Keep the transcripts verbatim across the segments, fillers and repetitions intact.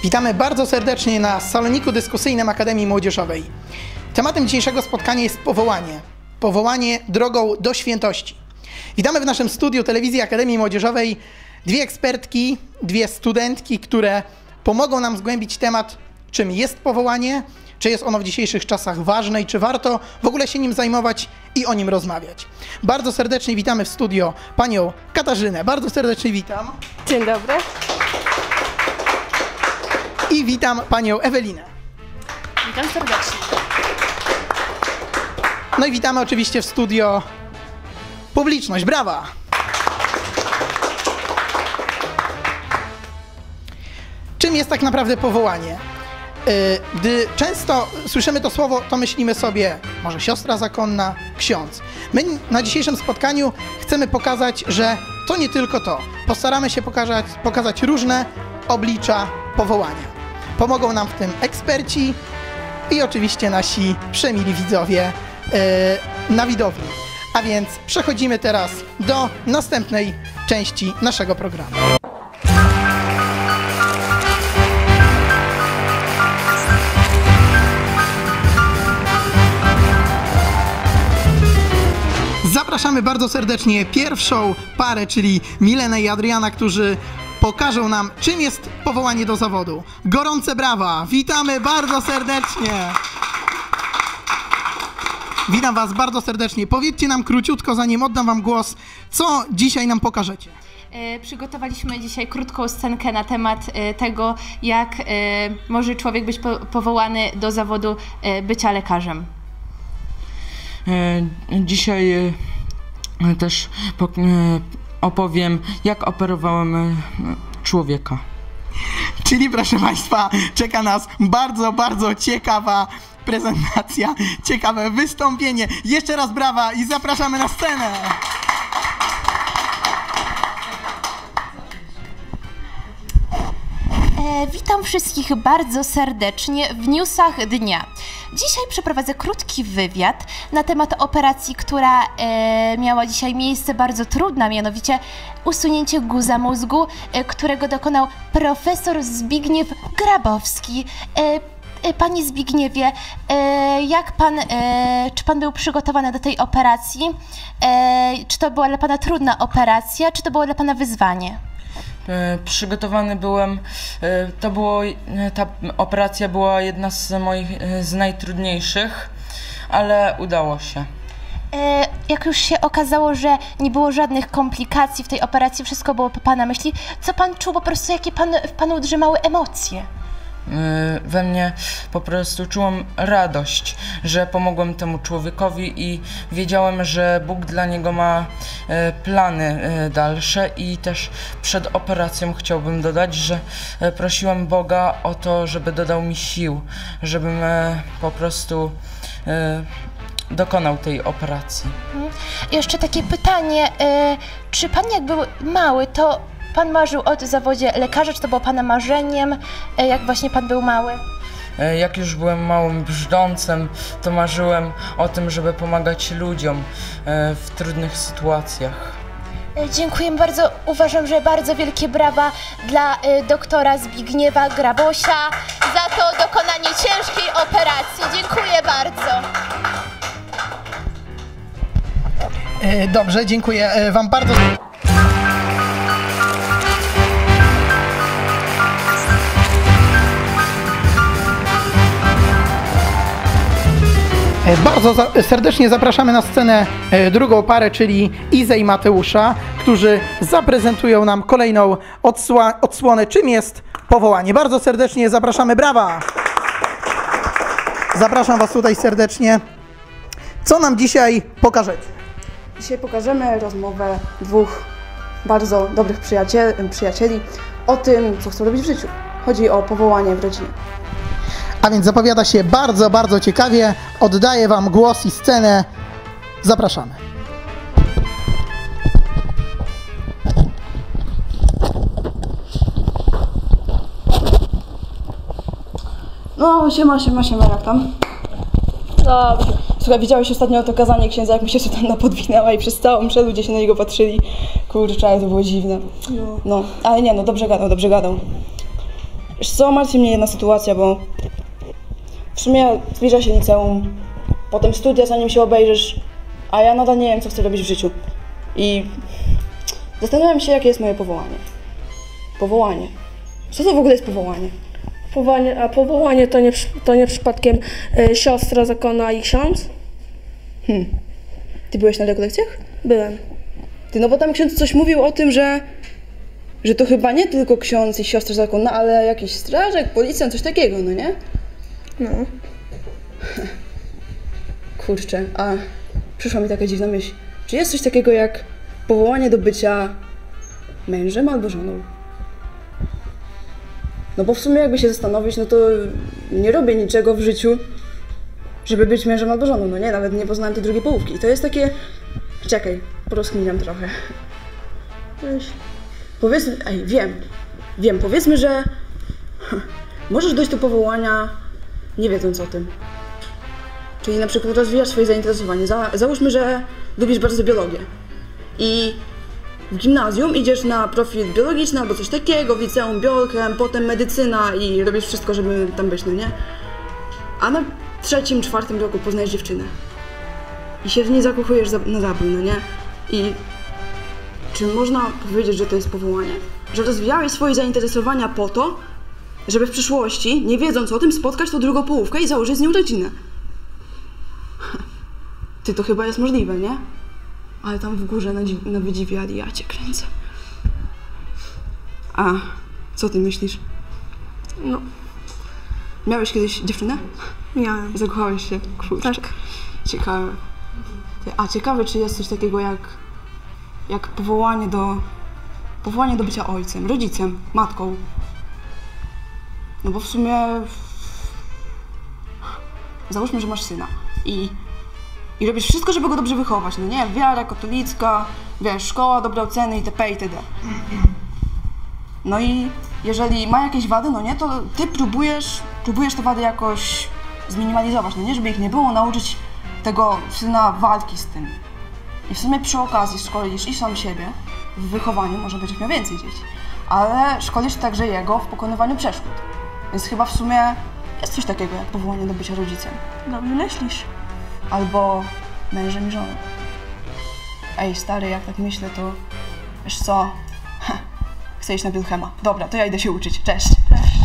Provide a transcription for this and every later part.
Witamy bardzo serdecznie na saloniku dyskusyjnym Akademii Młodzieżowej. Tematem dzisiejszego spotkania jest powołanie. Powołanie drogą do świętości. Witamy w naszym studiu Telewizji Akademii Młodzieżowej dwie ekspertki, dwie studentki, które pomogą nam zgłębić temat, czym jest powołanie, czy jest ono w dzisiejszych czasach ważne i czy warto w ogóle się nim zajmować i o nim rozmawiać. Bardzo serdecznie witamy w studio panią Katarzynę. Bardzo serdecznie witam. Dzień dobry. I witam panią Ewelinę. Witam serdecznie. No i witamy oczywiście w studio publiczność. Brawa! Czym jest tak naprawdę powołanie? Gdy często słyszymy to słowo, to myślimy sobie, może siostra zakonna, ksiądz. My na dzisiejszym spotkaniu chcemy pokazać, że to nie tylko to. Postaramy się pokazać, pokazać różne oblicza powołania. Pomogą nam w tym eksperci i oczywiście nasi przemili widzowie yy, na widowni. A więc przechodzimy teraz do następnej części naszego programu. Zapraszamy bardzo serdecznie pierwszą parę, czyli Milenę i Adriana, którzy pokażą nam, czym jest powołanie do zawodu. Gorące brawa! Witamy bardzo serdecznie! Witam was bardzo serdecznie. Powiedzcie nam króciutko, zanim oddam wam głos, co dzisiaj nam pokażecie. E, przygotowaliśmy dzisiaj krótką scenkę na temat e, tego, jak e, może człowiek być po, powołany do zawodu e, bycia lekarzem. Dzisiaj też opowiem, jak operowałem człowieka. Czyli proszę państwa, czeka nas bardzo, bardzo ciekawa prezentacja, ciekawe wystąpienie. Jeszcze raz brawa i zapraszamy na scenę. E, witam wszystkich bardzo serdecznie w newsach dnia. Dzisiaj przeprowadzę krótki wywiad na temat operacji, która e, miała dzisiaj miejsce, bardzo trudna, mianowicie usunięcie guza mózgu, e, którego dokonał profesor Zbigniew Grabowski. E, e, Panie Zbigniewie, e, jak pan, e, czy pan był przygotowany do tej operacji? E, czy to była dla pana trudna operacja, czy to było dla pana wyzwanie? Przygotowany byłem, to było, ta operacja była jedna z moich, z najtrudniejszych, ale udało się. E, jak już się okazało, że nie było żadnych komplikacji w tej operacji, wszystko było po pana myśli, co pan czuł, po prostu jakie pan, w panu drzymały emocje? We mnie po prostu czułem radość, że pomogłem temu człowiekowi i wiedziałem, że Bóg dla niego ma plany dalsze i też przed operacją chciałbym dodać, że prosiłem Boga o to, żeby dodał mi sił, żebym po prostu dokonał tej operacji. Jeszcze takie pytanie, czy pan jak był mały, to pan marzył o zawodzie lekarza, czy to było pana marzeniem, jak właśnie pan był mały? Jak już byłem małym brzdącem, to marzyłem o tym, żeby pomagać ludziom w trudnych sytuacjach. Dziękuję bardzo. Uważam, że bardzo wielkie brawa dla doktora Zbigniewa Grabosia za to dokonanie ciężkiej operacji. Dziękuję bardzo. Dobrze, dziękuję wam bardzo. Bardzo za serdecznie zapraszamy na scenę drugą parę, czyli Izę i Mateusza, którzy zaprezentują nam kolejną odsłonę, czym jest powołanie. Bardzo serdecznie zapraszamy, brawa! Zapraszam was tutaj serdecznie. Co nam dzisiaj pokażecie? Dzisiaj pokażemy rozmowę dwóch bardzo dobrych przyjaciel przyjacieli o tym, co chcą robić w życiu. Chodzi o powołanie w rodzinie. A więc zapowiada się bardzo, bardzo ciekawie. Oddaję wam głos i scenę. Zapraszamy. No, siema, siema, siema, jak tam? Dobrze. Słuchaj, widziałeś ostatnio to kazanie księdza, jak mi się sutanna podwinęła i przez całą mszę ludzie się na niego patrzyli. Kurczę, to było dziwne. No, ale nie, no dobrze gadał, dobrze gadał. Wiesz co, martwi mnie jedna sytuacja, bo w sumie zbliża się liceum, potem studia, zanim się obejrzysz, a ja nadal nie wiem, co chcę robić w życiu. I zastanawiam się, jakie jest moje powołanie. Powołanie. Co to w ogóle jest powołanie? Powołanie, a powołanie to nie, to nie przypadkiem y, siostra zakonna i ksiądz? Hmm. Ty byłeś na rekolekcjach? Byłem. Ty, no bo tam ksiądz coś mówił o tym, że że to chyba nie tylko ksiądz i siostra zakonna, ale jakiś strażak, policjant, coś takiego, no nie? No. Kurczę, a przyszła mi taka dziwna myśl. Czy jest coś takiego jak powołanie do bycia mężem albo żoną? No bo w sumie jakby się zastanowić, no to nie robię niczego w życiu, żeby być mężem albo żoną, no nie? Nawet nie poznałem tej drugiej połówki. I to jest takie... Czekaj, porozkminiam trochę. Weź. Powiedzmy... Ej, wiem. Wiem, powiedzmy, że... Możesz dojść do powołania nie wiedząc o tym. Czyli na przykład rozwijasz swoje zainteresowanie. Za, załóżmy, że lubisz bardzo biologię. I w gimnazjum idziesz na profil biologiczny albo coś takiego, w liceum biolchem, potem medycyna i robisz wszystko, żeby tam być, no nie? A na trzecim, czwartym roku poznajesz dziewczynę. I się w niej zakochujesz za, na zabój, no nie? I czy można powiedzieć, że to jest powołanie? Że rozwijałeś swoje zainteresowania po to, żeby w przyszłości, nie wiedząc o tym, spotkać tą drugą połówkę i założyć z nią rodzinę. Ty, to chyba jest możliwe, nie? Ale tam w górze na, na wydziwiali, ja cię kręcę. A, co ty myślisz? No. Miałeś kiedyś dziewczynę? Miałem. Zakochałeś się? Kurczę. Tak. Ciekawe. A ciekawe, czy jest coś takiego jak, jak powołanie do, powołanie do bycia ojcem, rodzicem, matką. No bo w sumie... Załóżmy, że masz syna i, i robisz wszystko, żeby go dobrze wychować, no nie? Wiara katolicka, wiesz, szkoła, dobre oceny itp. itd. No i jeżeli ma jakieś wady, no nie, to ty próbujesz, próbujesz te wady jakoś zminimalizować, no nie? Żeby ich nie było, nauczyć tego syna walki z tym. I w sumie przy okazji szkolisz i sam siebie w wychowaniu, może będziesz miał więcej dzieci, ale szkolisz także jego w pokonywaniu przeszkód. Więc chyba w sumie jest coś takiego jak powołanie do bycia rodzicem. Dobrze myślisz. Albo mężem i żoną. Ej, stary, jak tak myślę, to wiesz co? Chcę iść na Wilhelma. Dobra, to ja idę się uczyć. Cześć. Cześć.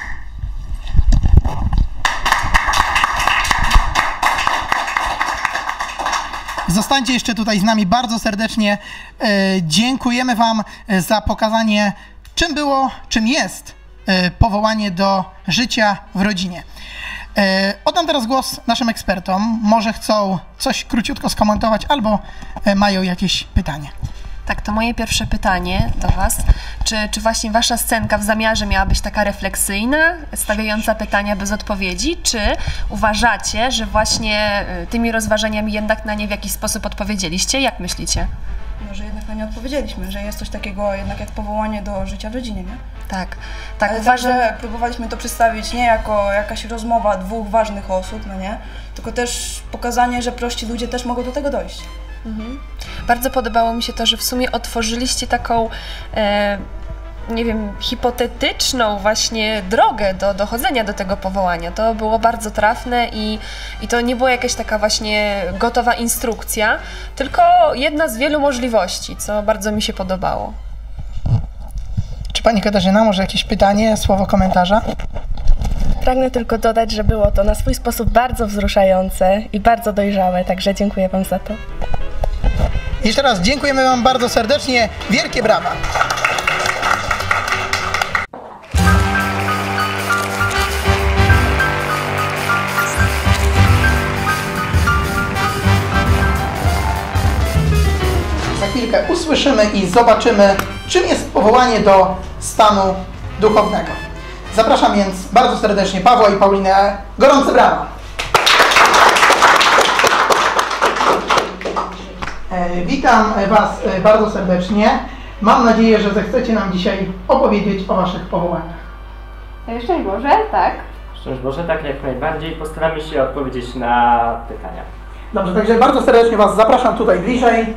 Zostańcie jeszcze tutaj z nami bardzo serdecznie. E, dziękujemy Wam za pokazanie, czym było, czym jest e, powołanie do życia w rodzinie. E, oddam teraz głos naszym ekspertom. Może chcą coś króciutko skomentować albo e, mają jakieś pytanie. Tak, to moje pierwsze pytanie do Was. Czy, czy właśnie Wasza scenka w zamiarze miała być taka refleksyjna, stawiająca pytania bez odpowiedzi, czy uważacie, że właśnie tymi rozważaniami jednak na nie w jakiś sposób odpowiedzieliście? Jak myślicie? No, że jednak na nie odpowiedzieliśmy, że jest coś takiego jednak jak powołanie do życia w rodzinie, nie? Tak, tak. Ale uważam, także próbowaliśmy to przedstawić nie jako jakaś rozmowa dwóch ważnych osób, no nie? Tylko też pokazanie, że prości ludzie też mogą do tego dojść. Mhm. Bardzo podobało mi się to, że w sumie otworzyliście taką, e, nie wiem, hipotetyczną właśnie drogę do dochodzenia do tego powołania. To było bardzo trafne i, i to nie była jakaś taka właśnie gotowa instrukcja, tylko jedna z wielu możliwości, co bardzo mi się podobało. Czy Pani Katarzyna, może jakieś pytanie, słowo komentarza? Pragnę tylko dodać, że było to na swój sposób bardzo wzruszające i bardzo dojrzałe, także dziękuję Wam za to. Jeszcze raz dziękujemy Wam bardzo serdecznie. Wielkie brawa! Za chwilkę usłyszymy i zobaczymy, czym jest powołanie do stanu duchownego. Zapraszam więc bardzo serdecznie Pawła i Paulinę. Gorące brawa! Witam Was bardzo serdecznie. Mam nadzieję, że zechcecie nam dzisiaj opowiedzieć o Waszych powołaniach. Szczęść Boże, tak. Szczęść Boże, tak, jak najbardziej. Postaramy się odpowiedzieć na pytania. Dobrze, także bardzo serdecznie Was zapraszam tutaj bliżej.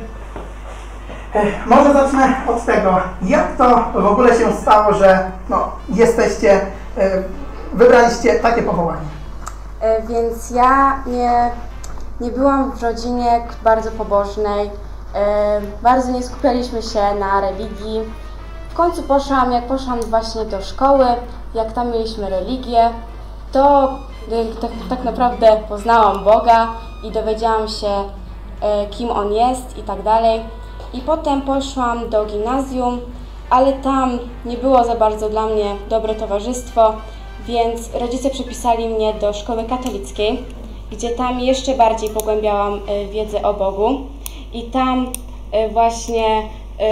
Może zacznę od tego, jak to w ogóle się stało, że no, jesteście wybraliście takie powołanie? Więc ja nie, nie byłam w rodzinie bardzo pobożnej, bardzo nie skupialiśmy się na religii. W końcu poszłam, jak poszłam właśnie do szkoły, jak tam mieliśmy religię, to tak, tak naprawdę poznałam Boga i dowiedziałam się, kim On jest i tak dalej. I potem poszłam do gimnazjum, ale tam nie było za bardzo dla mnie dobre towarzystwo, więc rodzice przepisali mnie do szkoły katolickiej, gdzie tam jeszcze bardziej pogłębiałam wiedzę o Bogu i tam właśnie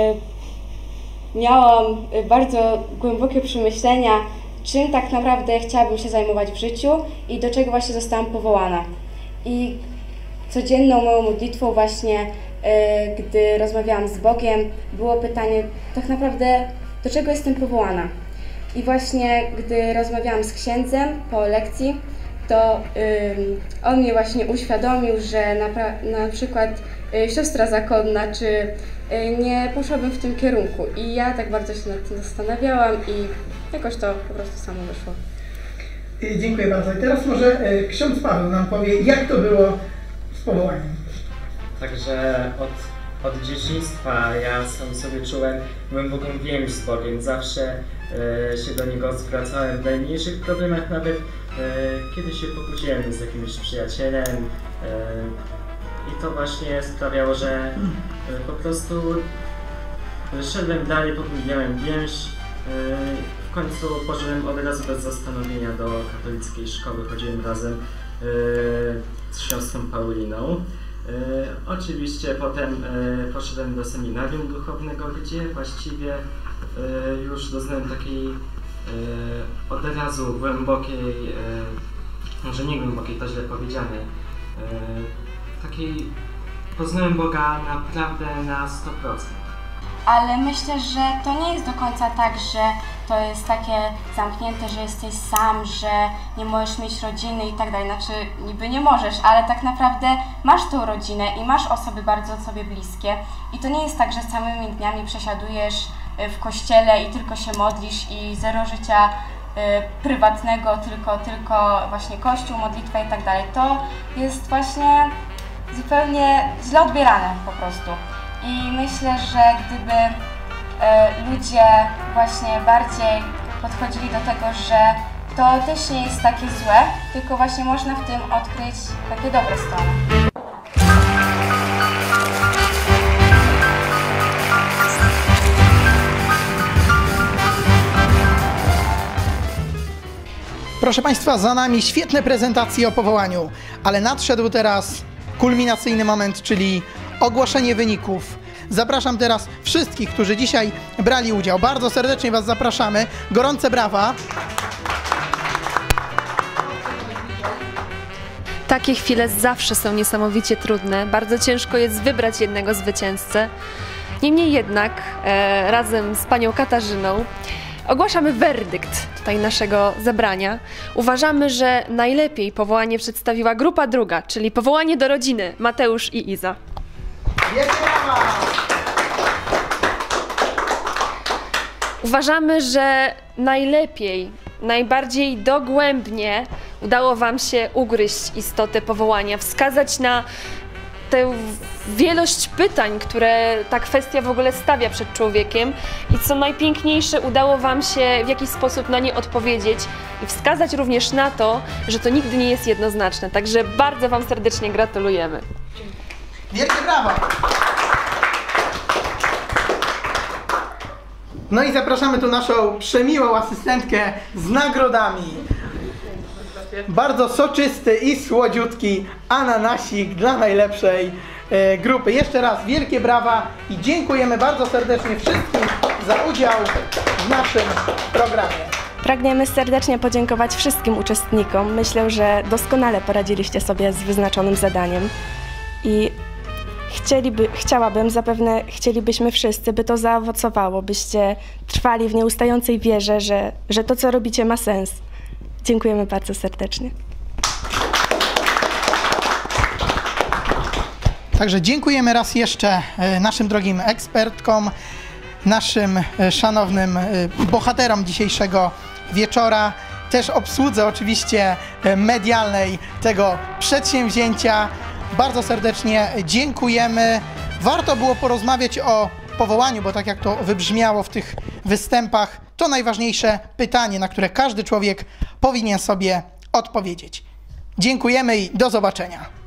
miałam bardzo głębokie przemyślenia, czym tak naprawdę chciałabym się zajmować w życiu i do czego właśnie zostałam powołana. I codzienną moją modlitwą właśnie, gdy rozmawiałam z Bogiem, było pytanie tak naprawdę, do czego jestem powołana. I właśnie gdy rozmawiałam z księdzem po lekcji, to um, on mnie właśnie uświadomił, że na, na przykład y, siostra zakonna, czy y, nie poszłabym w tym kierunku. I ja tak bardzo się nad tym zastanawiałam i jakoś to po prostu samo wyszło. Dziękuję bardzo. I teraz może y, ksiądz Paweł nam powie, jak to było z powołaniem. Także od, od dzieciństwa ja sam sobie czułem głęboką więź z Bogiem. Zawsze e, się do Niego zwracałem w najmniejszych problemach, nawet e, kiedy się pokłóciłem z jakimś przyjacielem. E, I to właśnie sprawiało, że e, po prostu szedłem dalej, pogłębiałem więź. E, w końcu poszedłem od razu bez zastanowienia do katolickiej szkoły. Chodziłem razem e, z siostrą Pauliną. E, oczywiście potem e, poszedłem do seminarium duchownego, gdzie właściwie e, już doznałem takiej e, od razu głębokiej, e, może nie głębokiej, to źle powiedziane, e, takiej poznałem Boga naprawdę na sto procent. Ale myślę, że to nie jest do końca tak, że to jest takie zamknięte, że jesteś sam, że nie możesz mieć rodziny i tak dalej. Znaczy, niby nie możesz, ale tak naprawdę masz tą rodzinę i masz osoby bardzo sobie bliskie. I to nie jest tak, że samymi dniami przesiadujesz w kościele i tylko się modlisz i zero życia y, prywatnego, tylko, tylko właśnie kościół, modlitwa i tak dalej. To jest właśnie zupełnie źle odbierane po prostu. I myślę, że gdyby e, ludzie właśnie bardziej podchodzili do tego, że to też nie jest takie złe, tylko właśnie można w tym odkryć takie dobre strony. Proszę Państwa, za nami świetne prezentacje o powołaniu, ale nadszedł teraz kulminacyjny moment, czyli ogłoszenie wyników. Zapraszam teraz wszystkich, którzy dzisiaj brali udział. Bardzo serdecznie Was zapraszamy. Gorące brawa. Takie chwile zawsze są niesamowicie trudne. Bardzo ciężko jest wybrać jednego zwycięzcę. Niemniej jednak e, razem z panią Katarzyną ogłaszamy werdykt tutaj naszego zebrania. Uważamy, że najlepiej powołanie przedstawiła grupa druga, czyli powołanie do rodziny Mateusz i Iza. Uważamy, że najlepiej, najbardziej dogłębnie udało Wam się ugryźć istotę powołania, wskazać na tę wielość pytań, które ta kwestia w ogóle stawia przed człowiekiem i co najpiękniejsze, udało Wam się w jakiś sposób na nie odpowiedzieć i wskazać również na to, że to nigdy nie jest jednoznaczne. Także bardzo Wam serdecznie gratulujemy. Wielkie brawa! No i zapraszamy tu naszą przemiłą asystentkę z nagrodami. Bardzo soczysty i słodziutki ananasik dla najlepszej e, grupy. Jeszcze raz wielkie brawa i dziękujemy bardzo serdecznie wszystkim za udział w naszym programie. Pragniemy serdecznie podziękować wszystkim uczestnikom. Myślę, że doskonale poradziliście sobie z wyznaczonym zadaniem. I chcieliby, chciałabym, zapewne chcielibyśmy wszyscy, by to zaowocowało, byście trwali w nieustającej wierze, że, że to, co robicie, ma sens. Dziękujemy bardzo serdecznie. Także dziękujemy raz jeszcze naszym drogim ekspertkom, naszym szanownym bohaterom dzisiejszego wieczora też obsłudze oczywiście medialnej tego przedsięwzięcia. Bardzo serdecznie dziękujemy. Warto było porozmawiać o powołaniu, bo tak jak to wybrzmiało w tych występach, to najważniejsze pytanie, na które każdy człowiek powinien sobie odpowiedzieć. Dziękujemy i do zobaczenia.